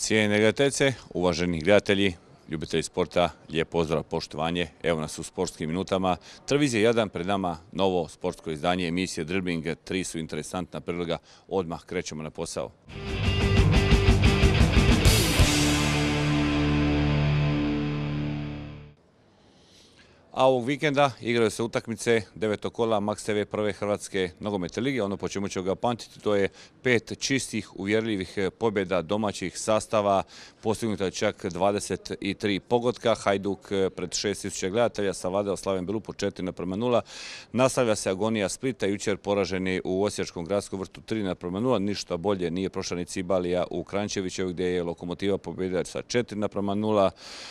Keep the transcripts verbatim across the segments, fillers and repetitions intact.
Cijenjene gledateljice, uvaženi gledatelji, ljubitelji sporta, lijep pozdrav, poštovanje. Evo nas u sportskim minutama. Televizija jedan, pred nama novo sportsko izdanje emisije Dribbling. Tri su interesantna priloga. Odmah krećemo na posao. A ovog vikenda igraju se utakmice devetog kola Max T V prve Hrvatske nogometne lige. Ono po čemu ću ga pamtiti, to je pet čistih, uvjerljivih pobjeda domaćih sastava, postignuta čak dvadeset tri pogotka. Hajduk pred šest tisuća gledatelja savladao Slaven Belupo četiri naprema nula. Nastavlja se agonija Splita, jučer poraženi u Osječkom gradskom vrtu tri naprema nula. Ništa bolje nije prošla ni Cibalija u Kranjčevićevu, gdje je Lokomotiva pobjedila sa četiri naprema nula.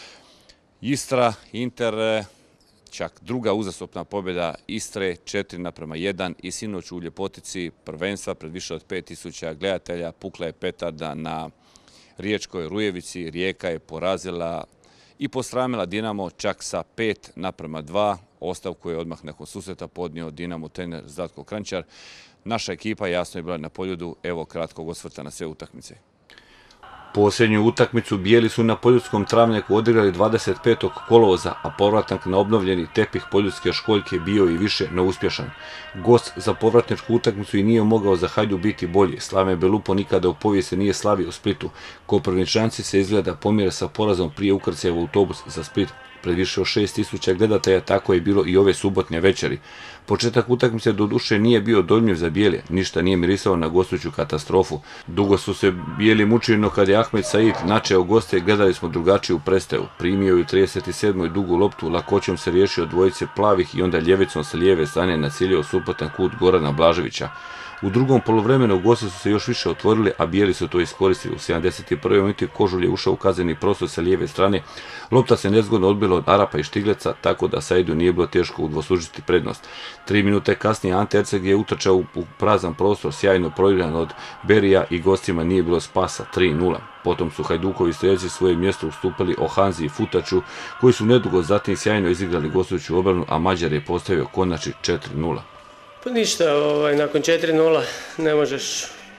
Istra, Inter, čak druga uzastopna pobjeda Istre, četiri naprema jedan, i sinoć u ljepotici prvenstva pred više od pet tisuća gledatelja pukla je petarda na riječkoj Rujevici. Rijeka je porazila i posramila Dinamo čak sa pet naprema dva. Ostavku je odmah nakon susreta podnio Dinamo trener Zlatko Kranjčar. Naša ekipa jasno je bila na Poljudu. Evo kratkog osvrta na sve utakmice. Posljednju utakmicu bijeli su na Poljudskom travnjaku odigrali dvadeset petog kolovoza, a povratak na obnovljeni tepih poljudske školjke bio i više neuspješan. Gost za povratničku utakmicu i nije mogao za Hajduk biti bolji. Slaven Belupo nikada u povijesti nije slavio u Splitu. Koprivničanci se izgleda pomire sa porazom prije ukrcaja u autobus za Split. Pred više od šest tisuća gledatelja tako je bilo i ove subotnje večeri. Početak utakmice doduše nije bio dojmljiv za bijele, ništa nije mirisalo na gostujuću katastrofu. Dugo su se bijeli mučili, no kad je Ahmed Said načeo goste, gledali smo drugačiju predstavu. Primio je u trideset sedmoj dugu loptu, lakoćom se riješio od dvojice plavih i onda ljevicom sa lijeve strane naciljio suprotan kut Gorana Blaževića. U drugom poluvremenu gosti su se još više otvorili, a bijeli su to iskoristili. U sedamdeset prvoj minuti Kožulj je ušao u kazneni prostor sa lijeve strane. Lopta se nezgodno odbila od Arapa i Štigleca, tako da Saidu nije bilo teško udvostručiti prednost. Tri minute kasnije Ante Erceg je utrčao u prazan prostor, sjajno proigran od Berija, i gostima nije bilo spasa, tri nula. Potom su Hajdukovi strelci svoje mjesto ustupili Ohanzi i Futaču, koji su nedugo zatim sjajno izigrali gostujuću obranu, a Mađar je postavio konačni četiri nula. Pa ništa, ovaj, nakon četiri nula ne možeš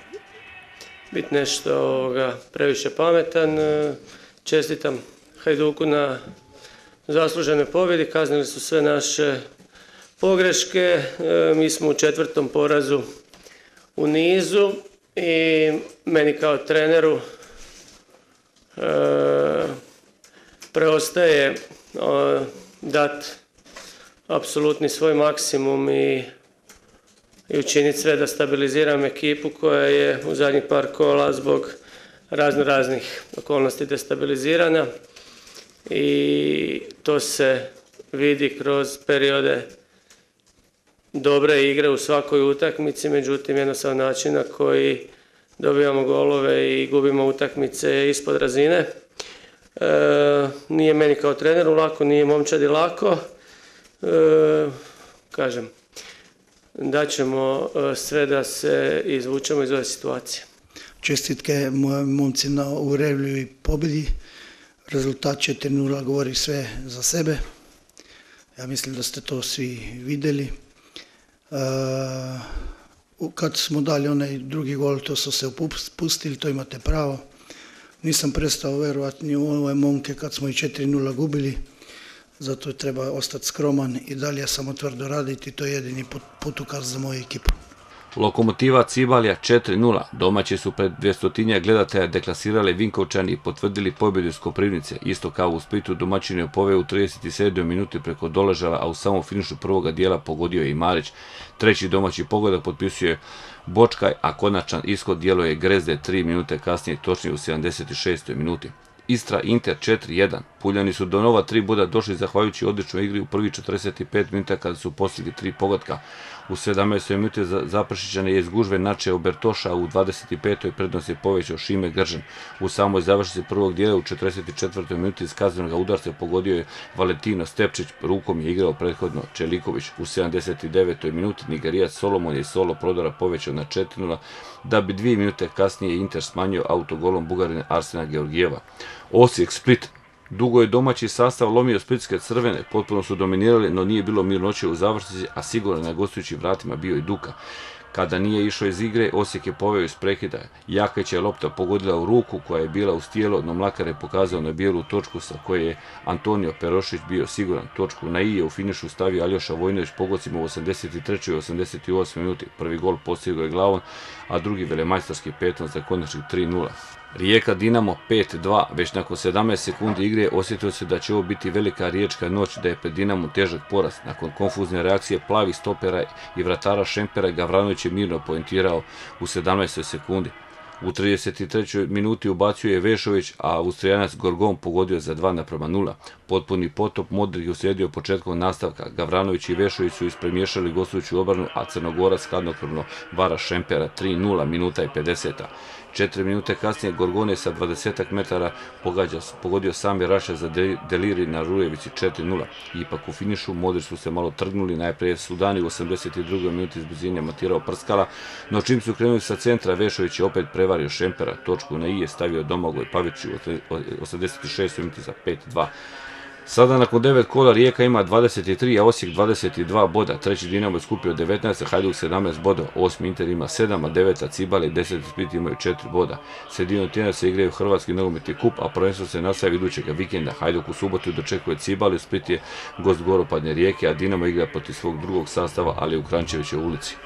biti nešto ovoga, previše pametan. Čestitam Hajduku na zasluženoj pobjedi, kaznili su sve naše pogreške. E, mi smo u četvrtom porazu u nizu i meni kao treneru e, preostaje e, dati apsolutni svoj maksimum i i učiniti sve da stabiliziram ekipu koja je u zadnjih par kola zbog razno raznih okolnosti destabilizirana, i to se vidi kroz periode dobre igre u svakoj utakmici, međutim jednostavno način na koji dobivamo golove i gubimo utakmice ispod razine. E, nije meni kao treneru lako, nije momčadi lako, e, kažem, daćemo sve da se izvučemo iz ove situacije. Čestitke mojim momci na uvjerljivoj pobjedi. Rezultat četiri nula govori sve za sebe. Ja mislim da ste to svi vidjeli. Kad smo dali onaj drugi gol, to su se upustili, to imate pravo. Nisam prestao vjerovati ni u ove momke kad smo i četiri nula gubili. Zato treba ostati skroman i dalje samo tvrdo raditi, to je jedini putukar za moju ekipu. Lokomotiva Cibalija četiri nula. Domaći su pred dvjestotinjak gledatelja deklasirali Vinkovčani i potvrdili pobjedu iz Koprivnice. Isto kao u Splitu, domaćin je poveo u trideset sedmoj minuti preko Doležala, a u samom finišu prvoga dijela pogodio je i Marić. Treći domaći pogodak potpisuje Bočkaj, a konačan ishod djeluje Grezde tri minute kasnije, točnije u sedamdeset šestoj minuti. Istra Inter četiri jedan. Puljani su do nova tri boda došli zahvaljujući odličnoj igri u prvi četrdeset pet minuta kada su postigli tri pogotka. U sedamnaestoj minuti Zaprešićane je iz gužve načeo Bertoša, a u dvadeset petoj prednost je povećao Šime Gržan. U samoj završnici prvog dijela u četrdeset četvrtoj minuti iz kaznenog udarca pogodio je Valentino Stepčić, rukom je igrao prethodno Čeliković. U sedamdeset devetoj minuti Nigerijac Solomon je solo prodora povećao na četiri nula, da bi dvije minute kasnije Inter smanjio autogolom Bugarina Arsena Georgijeva. Osijek Split. Dugo je domaći sastav lomio splitske crvene, potpuno su dominirali, no nije bilo mirnoće u završnici, a sigurno na gostujućim vratima bio i Duka. Kada nije išao iz igre, Osijek je poveo iz prekida. Jakeć je lopta pogodila u ruku koja je bila uz tijelo, no Mlakar je pokazao na bijelu točku sa koje je Antonio Perošić bio siguran. Točku na i je u finišu stavio Aljoša Vojnović pogocima u osamdeset trećoj i osamdeset osmoj minuti. Prvi gol postigao je glavom, a drugi velemajstorski petom za konačnih tri nula. Rijeka Dinamo pet dva, već nakon sedamnaest sekundi igre osjetilo se da će ovo biti velika riječka noć, da je pred Dinamom težak poraz. Nakon konfuzne reakcije plavih stopera i vratara Šempera, Gavranović je mirno poentirao u sedamnaestoj sekundi. U trideset trećoj minuti ubacio je Vešović, a Austrijanac Gorgon pogodio za dva naprema nula. Potpuni potop Modrić uslijedio početkom nastavka. Gavranović i Vešović su ispremiješali gostujuću obranu, a Crnogorac hladnokrvno vara Šempera tri nula, minuta i pedeseta. Četiri minute kasnije Gorgon je sa dvadesetak metara pogađa, pogodio sami Raša za Deliri na Rujevici četiri nula. Ipak u finišu Modrić su se malo trgnuli, najprije Sudani u osamdeset drugoj minuti iz blizine matirao Prskala, no čim su krenuli sa centra, Vešović je opet prevario Šempera. Točku na i je stavio Domagoj Pavić u osamdeset šestoj minuti za pet dva. Sada nakon devet kola Rijeka ima dvadeset tri, a Osijek dvadeset dva boda. Treći Dinamo je skupio devetnaest, a Hajduk sedamnaest bodova. Osmi Inter ima sedam, a deveta Cibali i deseti Split imaju četiri boda. Sredinom tjedna se igraju Hrvatski nogometni kup, a prvenstvo se nastavi idućeg vikenda. Hajduk u subotu dočekuje Cibali, Split je gost goropadne Rijeke, a Dinamo igra protiv svog drugog sastava, ali u Krančevićevoj ulici.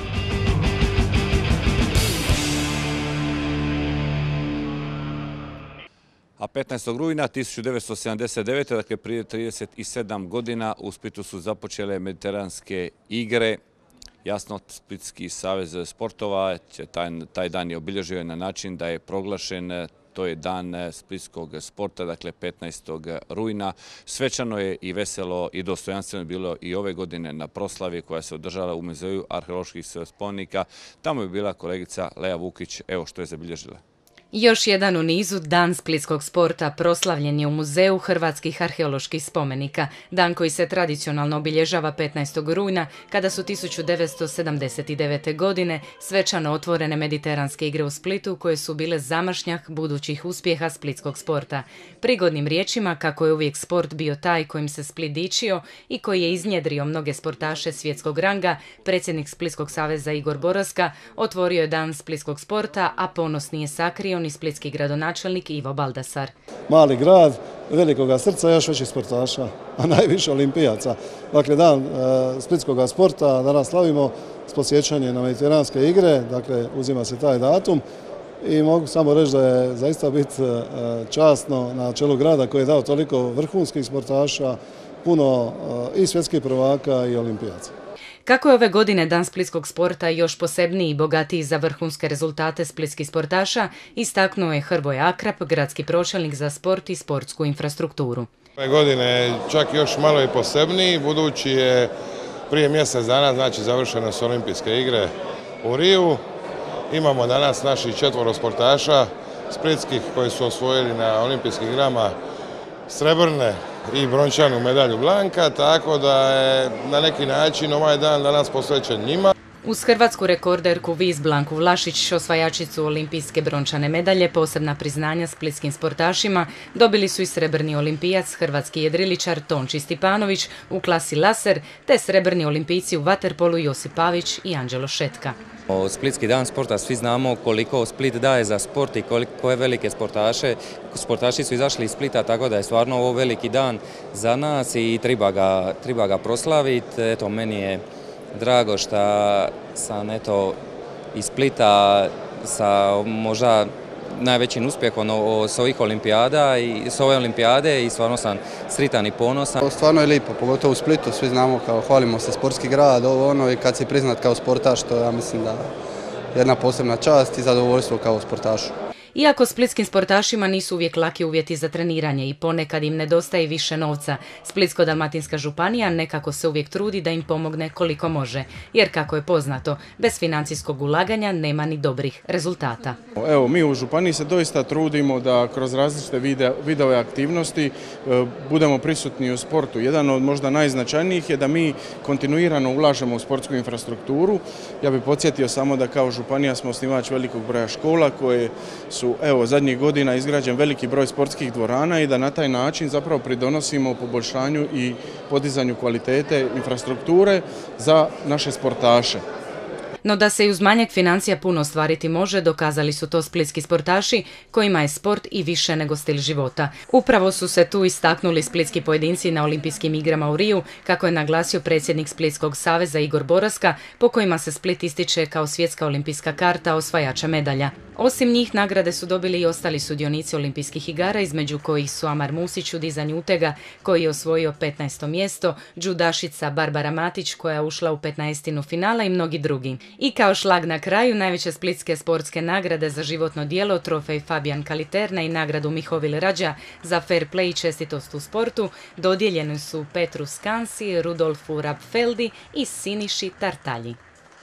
A petnaestog rujna tisuću devetsto sedamdeset devete. dakle prije trideset sedam godina, u Splitu su započele mediteranske igre. Jasno, Splitski savez sportova taj, taj dan je obilježio na način da je proglašen, to je dan splitskog sporta, dakle petnaestog rujna. Svečano je i veselo i dostojanstveno bilo i ove godine na proslavi koja se održala u Muzeju arheoloških spomenika. Tamo je bila kolegica Lea Vukić, evo što je zabilježila. Još jedan u nizu Dan splitskog sporta proslavljen je u Muzeju hrvatskih arheoloških spomenika, dan koji se tradicionalno obilježava petnaestog rujna, kada su tisuću devetsto sedamdeset devete. godine svečano otvorene mediteranske igre u Splitu, koje su bile zamašnjak budućih uspjeha splitskog sporta. Prigodnim riječima kako je uvijek sport bio taj kojim se Split dičio i koji je iznjedrio mnoge sportaše svjetskog ranga, predsjednik Splitskog saveza Igor Boroska otvorio je Dan splitskog sporta, a ponosni je sakrio i splitski gradonačelnik Ivo Baldasar. Mali grad, velikoga srca, još većih sportaša, a najviše olimpijaca. Dakle, dan e, splitskog sporta danas slavimo s podsjećanjem na mediteranske igre, dakle uzima se taj datum i mogu samo reći da je zaista biti e, časno na čelu grada koji je dao toliko vrhunskih sportaša, puno e, i svjetskih prvaka i olimpijaca. Kako je ove godine Dan splitskog sporta još posebniji i bogatiji za vrhunske rezultate splitskih sportaša, istaknuo je Hrvoje Akrap, gradski pročelnik za sport i sportsku infrastrukturu. Ove godine čak još malo i posebniji, budući je prije mjesec dana, znači završene su olimpijske igre u Riju. Imamo danas naših četvoro sportaša splitskih koji su osvojili na olimpijskim igrama srebrne i brončanu medalju Blanka, tako da je na neki način ovaj dan danas posvećen njima. Uz hrvatsku rekorderku Vis Blanku Vlašić, osvajačicu olimpijske brončane medalje, posebna priznanja splitskim sportašima dobili su i srebrni olimpijac, hrvatski jedriličar Tonči Stipanović u klasi laser, te srebrni olimpijci u vaterpolu Josip Pavić i Anđelo Šetka. Splitski dan sporta, svi znamo koliko Split daje za sport i koliko je velike sportaše. Sportaši su izašli iz Splita, tako da je stvarno ovo veliki dan za nas i treba ga, treba ga proslaviti. Eto, meni je drago što sam eto iz Splita sa možda najvećim uspjehom s ovih olimpijada i s ove olimpijade i stvarno sam sritan i ponosan. Stvarno je lijepo, pogotovo u Splitu, svi znamo kao hvalimo se sportski grad, ovo ono i kad si priznat kao sportaš, to ja mislim da je jedna posebna čast i zadovoljstvo kao sportašu. Iako splitskim sportašima nisu uvijek laki uvjeti za treniranje i ponekad im nedostaje više novca, Splitsko-dalmatinska županija nekako se uvijek trudi da im pomogne koliko može, jer kako je poznato, bez financijskog ulaganja nema ni dobrih rezultata. Evo, mi u županiji se doista trudimo da kroz različite video, videove aktivnosti e, budemo prisutni u sportu. Jedan od možda najznačajnijih je da mi kontinuirano ulažemo u sportsku infrastrukturu. Ja bih podsjetio samo da kao županija smo osnivač velikog broja škola koje su su evo zadnjih godina izgrađen veliki broj sportskih dvorana i da na taj način zapravo pridonosimo poboljšanju i podizanju kvalitete infrastrukture za naše sportaše. No da se i uz manjak financija puno ostvariti može, dokazali su to splitski sportaši kojima je sport i više nego stil života. Upravo su se tu istaknuli splitski pojedinci na olimpijskim igrama u Riju, kako je naglasio predsjednik Splitskog saveza Igor Boraska, po kojima se Split ističe kao svjetska olimpijska karta osvajača medalja. Osim njih, nagrade su dobili i ostali sudionici olimpijskih igara, između kojih su Amar Musić u dizanju utega, koji je osvojio petnaesto mjesto, džudašica Barbara Matić koja je ušla u petnaestinu finala i mnogi drugi. I kao šlag na kraju, najveće splitske sportske nagrade za životno djelo, trofej Fabijan Kaliterna i nagradu Mihovil Rađa za fair play i čestitost u sportu, dodijeljeni su Petru Skansi, Rudolfu Rapfeldi i Siniši Tartalji.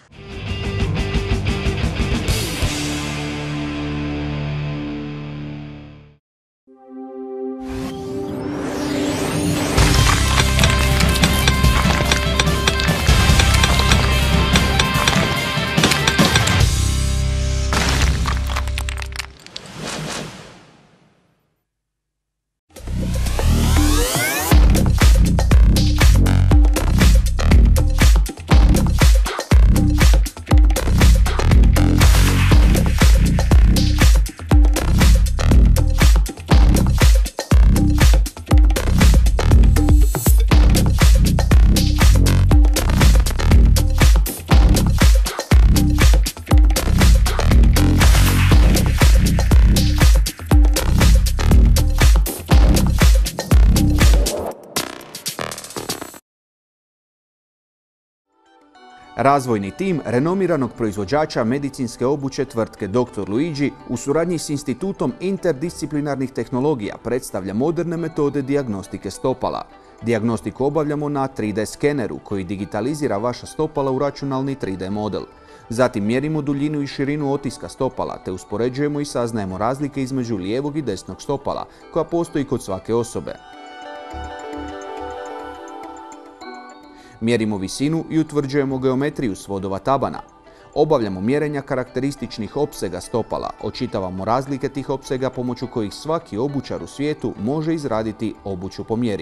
Razvojni tim renomiranog proizvođača medicinske obuće tvrtke doktor Luigi u suradnji s Institutom interdisciplinarnih tehnologija predstavlja moderne metode dijagnostike stopala. Dijagnostiku obavljamo na tri D skeneru koji digitalizira vaša stopala u računalni tri D model. Zatim mjerimo duljinu i širinu otiska stopala te uspoređujemo i saznajemo razlike između lijevog i desnog stopala koja postoji kod svake osobe. Mjerimo visinu i utvrđujemo geometriju svodova tabana. Obavljamo mjerenja karakterističnih opsega stopala, očitavamo razlike tih opsega pomoću kojih svaki obućar u svijetu može izraditi obuću po mjeri.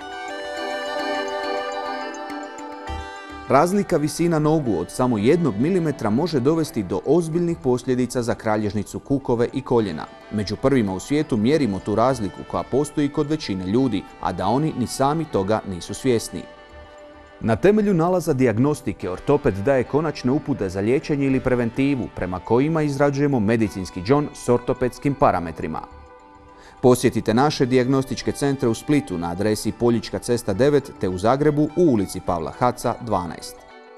Razlika visina nogu od samo jednog milimetra može dovesti do ozbiljnih posljedica za kralježnicu kukove i koljena. Među prvima u svijetu mjerimo tu razliku koja postoji kod većine ljudi, a da oni ni sami toga nisu svjesni. Na temelju nalaza dijagnostike ortoped daje konačne upute za liječenje ili preventivu prema kojima izrađujemo medicinski džon s ortopedskim parametrima. Posjetite naše dijagnostičke centre u Splitu na adresi Poljička cesta devet te u Zagrebu u ulici Pavla Haca dvanaest.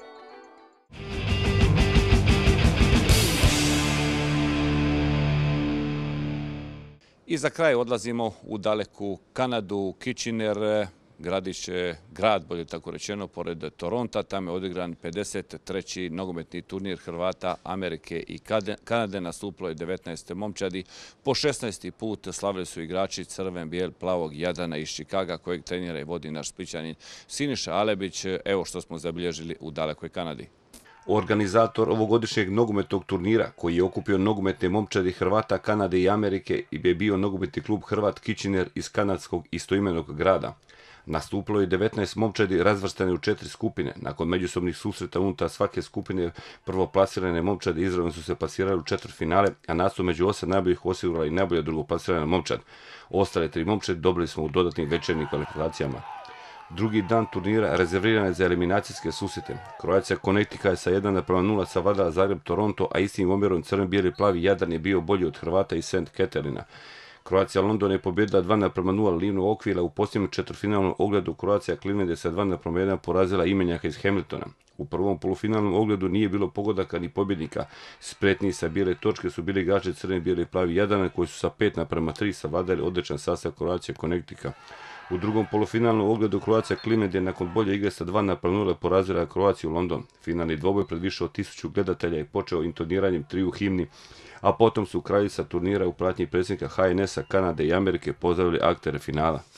I za kraj odlazimo u daleku Kanadu, Kitchener, gradić, grad, bolje tako rečeno, pored Toronta. Tamo je odigran pedeset treći nogometni turnir Hrvata, Amerike i Kanade. Nastupilo je devetnaest momčadi. Po šesnaesti put slavili su igrači crven, bijel, plavog Jadrana iz Čikaga, kojeg trenira i vodi naš Splićanin Siniša Alebić. Evo što smo zabilježili u dalekoj Kanadi. Organizator ovogodišnjeg nogometnog turnira, koji je okupio nogometne momčadi Hrvata, Kanade i Amerike, je bio nogometni klub Hrvat Kitchener iz kanadskog istoimenog grada. Nastupilo je devetnaest momčadi razvrstane u četiri skupine. Nakon međusobnih susreta unutar svake skupine prvoplasirane momčadi izravno su se plasirali u četvrtfinale, a nastup među osam najboljih osigurala i najbolja drugoplasirana momčad. Ostale tri momčadi dobili smo u dodatnim večernjim kvalifikacijama. Drugi dan turnira rezerviran je za eliminacijske susrete. Croatia Connecticut je sa jedan naprema nula savladala Zagreb Toronto, a istim omjerom crven, bijeli, plavi Jadran je bio bolji od Hrvata iz Saint Catharina. Croatia London je pobjedila dva naprema nula Livnu Okvila. U posljednjem četvrtfinalnom ogledu Croatia Cleveland je sa dva naprema jedan porazila imenjaka iz Hamiltona. U prvom polufinalnom ogledu nije bilo pogodaka ni pobjednika. Spretniji sa bijele točke su bili igrači crveni, bijeli i plavi Jadrana koji su sa pet naprema tri savladali odličan sastav Croatia Connecticut. U drugom polufinalnom ogledu Croatia Cleveland je nakon bolje igre sa dva naprema nula porazila Croatia London. Finalni dvoboj pred više od tisuću gledatelja je počeo intoniranjem triju himni, a potom su kraljica turnira u pratnji predsjednika H N S-a Kanade i Amerike pozdravili aktere finala.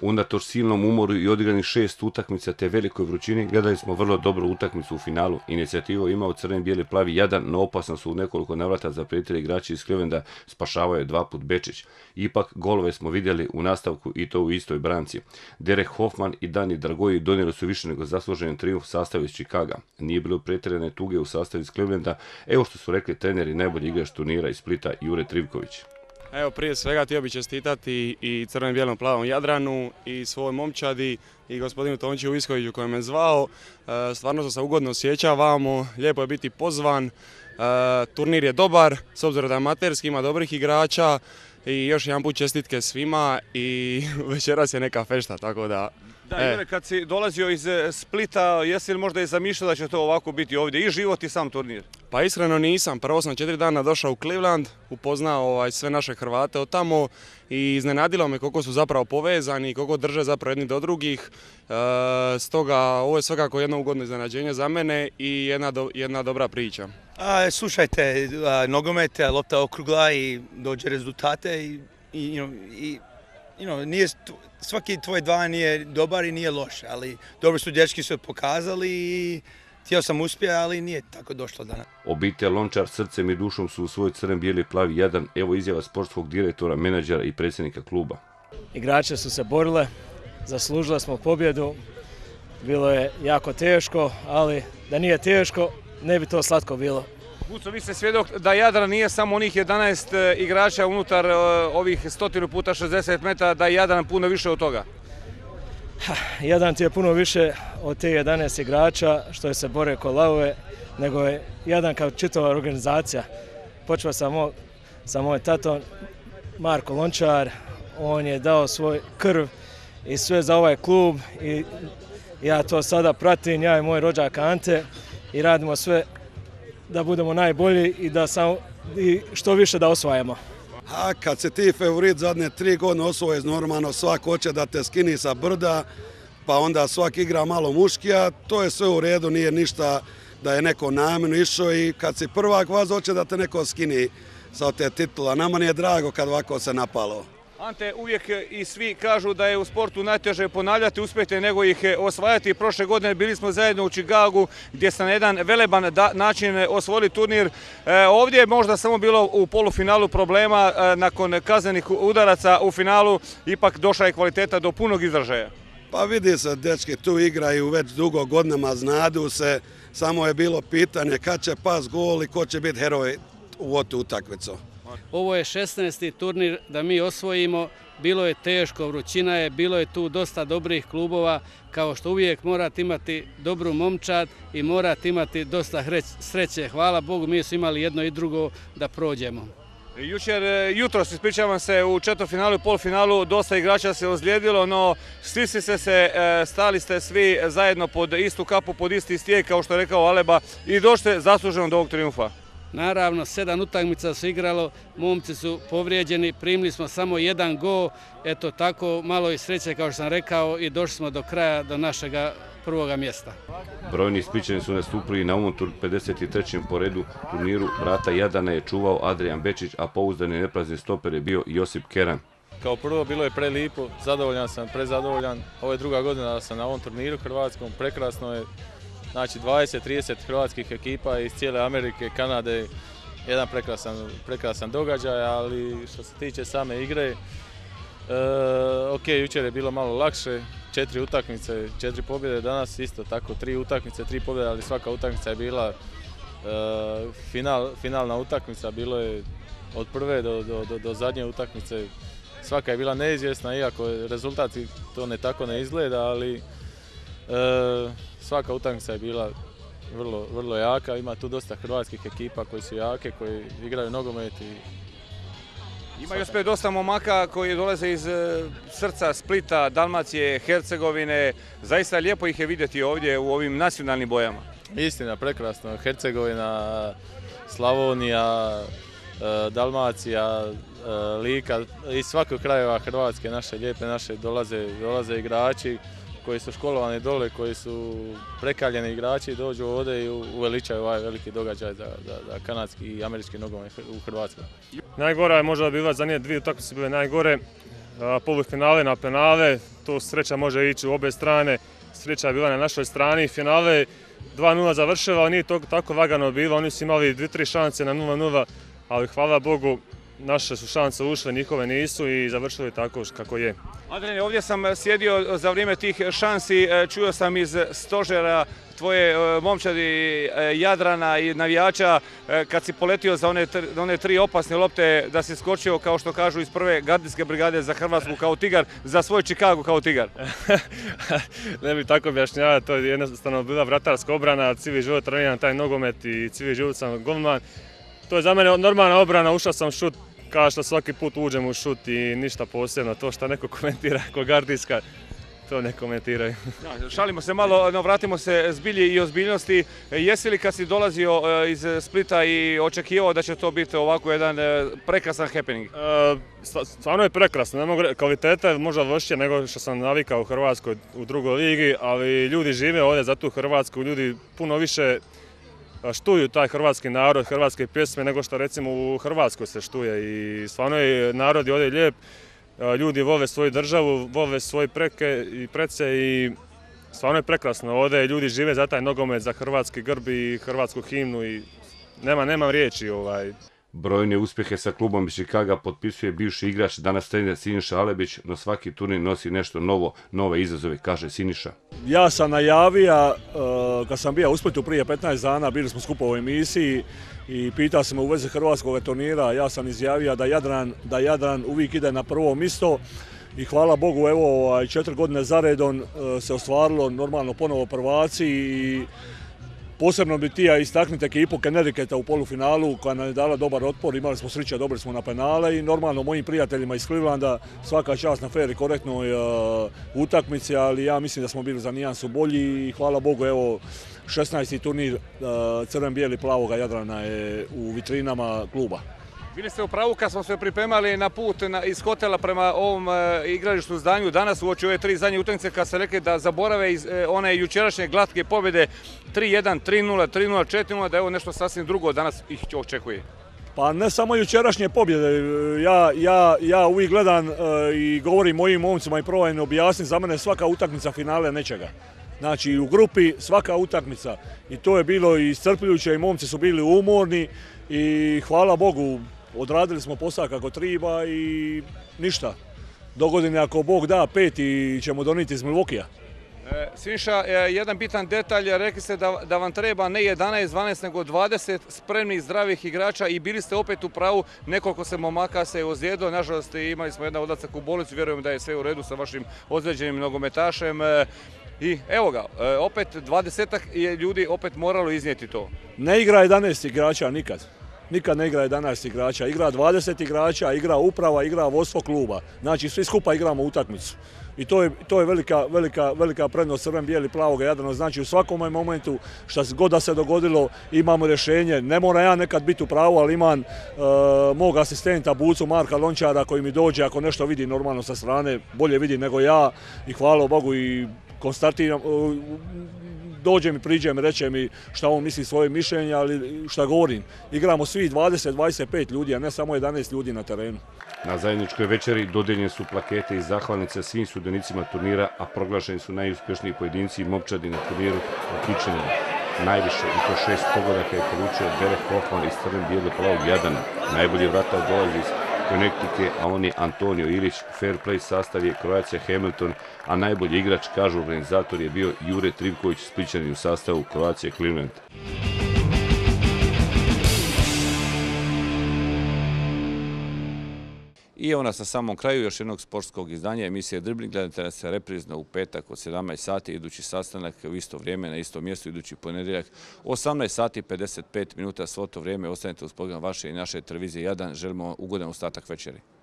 Unatoč silnom umoru i odigranih šest utakmica te velikoj vrućini, gledali smo vrlo dobru utakmicu u finalu. Inicijativu imao crveni bijeli plavi Jadran, no opasno su u nekoliko navrata zaprijetili igrači iz Clevelanda, spašavao je dva put Bečić. Ipak, golove smo vidjeli u nastavku i to u istoj branci. Derek Hoffman i Dani Dragoji donijeli su više nego zaslužen trijumf sastavu iz Chicaga. Nije bilo pretjerane tuge u sastavu iz Clevelanda, evo što su rekli treneri najbolji igrač turnira iz Splita Jure Trivković. Evo, prije svega htio bih čestitati i crveno-bijelom plavom Jadranu i svoj momčadi i gospodinu Tončiju Viskoviću koji me zvao. Stvarno sam se ugodno osjećao vamo, lijepo je biti pozvan. Turnir je dobar, s obzirom da je amaterski, ima dobrih igrača i još jedan put čestitke svima i večeras je neka fešta, tako da... Da, Jure, kad si dolazio iz Splita, jesi li možda i zamišljao da će to ovako biti ovdje, i život i sam turnir? Pa iskreno nisam. Prvo sam četiri dana došao u Cleveland, upoznao ovaj, sve naše Hrvate od tamo i iznenadilo me koliko su zapravo povezani i koliko drže zapravo jedni do drugih. E, stoga ovo je svakako jedno ugodno iznenađenje za mene i jedna, do, jedna dobra priča. A, slušajte, a, nogomet, lopta okrugla i dođe rezultate i, i, you know, i you know, nije, svaki tvoj dan nije dobar i nije loš, ali dobro su dečki su pokazali i htio sam uspjeti, ali nije tako došlo danas. Obitelj Lončar srcem i dušom su u svoj crven bijeli plavi Jadran, evo izjava sportskog direktora, menadžera i predsjednika kluba. Igrače su se borile, zaslužili smo pobjedu, bilo je jako teško, ali da nije teško ne bi to slatko bilo. Guco, vi ste svjedok da Jadran nije samo onih jedanaest igrača unutar ovih stotinu puta šezdeset metara, da je Jadran puno više od toga. Jadran ti je puno više od te jedanaest igrača što je se bore ko lavove, nego je Jadran kao čitava organizacija. Počeo sam mo, sa moj tatom Marko Lončar, on je dao svoj krv i sve za ovaj klub i ja to sada pratim, ja i moj rođak Ante i radimo sve da budemo najbolji i da sam, i što više da osvajamo. A kad se ti favorit zadnje tri godine osvoje, normalno svak hoće da te skini sa brda, pa onda svak igra malo muškija, to je sve u redu, nije ništa da je neko namjerno išao i kad si prvak vas hoće da te neko skini sa te titula. Nama nije drago kad ovako se napalo. Ante, uvijek i svi kažu da je u sportu najteže ponavljati uspjehe nego ih osvajati. Prošle godine bili smo zajedno u Chicagu gdje ste na jedan veleban način osvojili turnir. E, ovdje je možda samo bilo u polufinalu problema, e, nakon kaznenih udaraca u finalu ipak došla je kvaliteta do punog izražaja. Pa vidi se, dečki tu igraju već dugo godinama, znadu se, samo je bilo pitanje kad će pas gol i ko će biti heroj u ovu utakmicu. Ovo je šesnaesti turnir da mi osvojimo, bilo je teško, vrućina je, bilo je tu dosta dobrih klubova, kao što uvijek morate imati dobru momčad i morate imati dosta sreće. Hvala Bogu, mi smo imali jedno i drugo da prođemo. Jučer, jutros, ispričavam se, u četvrtfinalu i polufinalu dosta igrača se ozlijedilo, no stisli ste se, stali ste svi zajedno pod istu kapu, pod isti stijeg, kao što je rekao Aleba, i došli zasluženo do ovog triumfa. Naravno, sedam utakmica su igralo, momci su povrijeđeni, primili smo samo jedan gol, eto tako malo i sreće kao što sam rekao i došli smo do kraja, do našega prvoga mjesta. Brojni Splićani su nastupili na ovom pedeset trećem po redu turniru. Vrata Jadrana je čuvao Adrian Bečić, a pouzdani neprazni stoper je bio Josip Keran. Kao prvo bilo je prelijepo, zadovoljan sam, prezadovoljan. Ovo je druga godina da sam na ovom turniru hrvatskom, prekrasno je. Znači dvadeset trideset hrvatskih ekipa iz cijele Amerike, Kanade, jedan prekrasan, prekrasan događaj, ali što se tiče same igre, e, ok, jučer je bilo malo lakše, četiri utakmice, četiri pobjede, danas isto tako, tri utakmice, tri pobjede, ali svaka utakmica je bila e, final, finalna utakmica, bilo je od prve do, do, do, do zadnje utakmice, svaka je bila neizvjesna, iako rezultat to ne tako ne izgleda, ali e, svaka utakmica je bila vrlo, vrlo jaka, ima tu dosta hrvatskih ekipa koji su jake, koji igraju nogomet. I... Ima još spet dosta momaka koji dolaze iz srca Splita, Dalmacije, Hercegovine. Zaista lijepo ih je vidjeti ovdje u ovim nacionalnim bojama. Istina, prekrasno. Hercegovina, Slavonija, Dalmacija, Lika, iz svakog krajeva Hrvatske, naše lijepe, naše dolaze, dolaze igrači koji su školovani dole, koji su prekaljeni igrači, dođu ovdje i uveličaju ovaj veliki događaj za, za, za kanadski i američki nogomet u Hrvatskoj. Najgora je možda bila zadnje dvije utakmice bile najgore. polufinale na penale, to sreća može ići u obe strane, sreća je bila na našoj strani, finale dva nula završila, nije to tako lagano bilo, oni su imali dvije tri šanse na nula nula, ali hvala Bogu, naše su šanse ušle, njihove nisu i završili tako kako je. Adriane, ovdje sam sjedio za vrijeme tih šansi, čuo sam iz stožera tvoje momčadi Jadrana i navijača, kad si poletio za one, one tri opasne lopte, da si skočio, kao što kažu, iz prve gardijske brigade za Hrvatsku kao tigar, za svoj Chicago kao tigar. Ne bi tako objašnjavao, to je jednostavno bila vratarska obrana, cijeli život treniram taj nogomet i cijeli život sam golman. To je za mene normalna obrana, ušao sam šut, kao što svaki put uđem u šut i ništa posebno. To što neko komentira kao gardijska, to ne komentiraju. Ja, šalimo se malo, no, vratimo se zbilji i ozbiljnosti. Jesi li kad si dolazio iz Splita i očekivao da će to biti ovako jedan prekrasan happening? E, stvarno je prekrasno, ne mogu reći, kvaliteta je možda lošija nego što sam navikao u Hrvatskoj u drugoj ligi, ali ljudi žive ovdje za tu Hrvatsku, ljudi puno više štuju taj hrvatski narod, hrvatske pjesme nego što recimo u Hrvatskoj se štuje i stvarno je narod je ovdje lijep, ljudi vole svoju državu, vole svoje preke i prece i stvarno je prekrasno ovdje, ljudi žive za taj nogomet, za hrvatski grb i hrvatsku himnu i nema, nemam riječi. Ovaj. Brojne uspjehe sa klubom iz Chicaga potpisuje bivši igrač, danas trener Siniša Alebić, no svaki turnir nosi nešto novo, nove izazove, kaže Siniša. Ja sam najavio, kad sam bio u Splitu prije petnaest dana, bili smo skupo u emisiji i pitao sam me u vezi hrvatskog turnira, ja sam izjavio da Jadran, da Jadran uvijek ide na prvo mjesto i hvala Bogu, evo, četiri godine zaredom se ostvarilo normalno ponovo prvaci i posebno bi htio istaknuti ekipu Connecticuta u polufinalu koja nam je dala dobar otpor, imali smo sreće, dobili smo na penale i normalno mojim prijateljima iz Clevelanda svaka čast na fair i korektnoj uh, utakmici, ali ja mislim da smo bili za nijansu bolji i hvala Bogu, evo, šesnaesti turnir uh, crven-bijeli plavoga Jadrana je u vitrinama kluba. Bili ste u pravu kad smo se pripremali na put na, iz hotela prema ovom e, igralištu zdanju danas uoči ove tri zadnje utakmice kad ste rekli da zaborave iz, e, one jučerašnje glatke pobjede tri jedan, tri nula, tri nula, četiri nula, da je ovo nešto sasvim drugo danas ih očekuje. Pa ne samo jučerašnje pobjede, ja, ja, ja uvijek gledam e, i govorim mojim momcima i probam objasniti, za mene svaka utakmica finale nečega. Znači u grupi svaka utakmica i to je bilo iscrpljujuće i momci su bili umorni i hvala Bogu, odradili smo posao kako treba i ništa. Dogodine ako Bog da peti ćemo donijeti iz Milwaukeea. E, Siniša, e, jedan bitan detalj, rekli ste da, da vam treba ne jedanaest, dvanaest nego dvadeset spremnih zdravih igrača i bili ste opet u pravu, nekoliko se momaka se ozlijedilo, nažalost imali smo jedan odlazak u bolnicu, vjerujem da je sve u redu sa vašim ozlijeđenim nogometašem. E, I evo ga, e, opet dvadesetak je ljudi opet moralo iznijeti to. Ne igra jedanaest igrača nikad. Nikad ne igra jedanaest igrača, igra dvadeset igrača, igra uprava, igra vodstvo kluba. Znači svi skupa igramo utakmicu. I to je, to je velika, velika, velika prednost crven-bijeli plavoga Jadrana. Znači u svakom momentu što god da se dogodilo imamo rješenje. Ne mora ja nekad biti u pravu, ali imam uh, mog asistenta Bucu Marka Lončara koji mi dođe ako nešto vidi normalno sa strane, bolje vidi nego ja i hvala Bogu i konstatiram, uh, dođe mi, priđe mi, reče mi šta on misli svoje mišljenje, ali šta govorim, igramo svi dvadeset do dvadeset pet ljudi, a ne samo jedanaest ljudi na terenu. Na zajedničkoj večeri dodijeljene su plakete i zahvalnice svim sudionicima turnira, a proglašeni su najuspješniji pojedinci i momčadi na turniru uključeni. Najviše, i to šest pogodaka je poručio Derek Hoffman iz crven-bijelo plavog Jadrana. Najbolji vratar dolazi iz Connecticuta, a on je Antonio Ilić, fair play sastav je Croatia Hamilton, a najbolji igrač, kažu organizator, je bio Jure Trivković, Splićanin u sastavu Croatia Cleveland. I evo nas na samom kraju još jednog sportskog izdanja emisije Dribling. Gledajte nas reprizno u petak od sedamnaest sati, idući sastanak u isto vrijeme na istom mjestu, idući ponedjeljak osamnaest sati pedeset pet minuta, svo to vrijeme ostanite uz program vaše i naše televizije Jadran. Želimo ugodan ostatak večeri.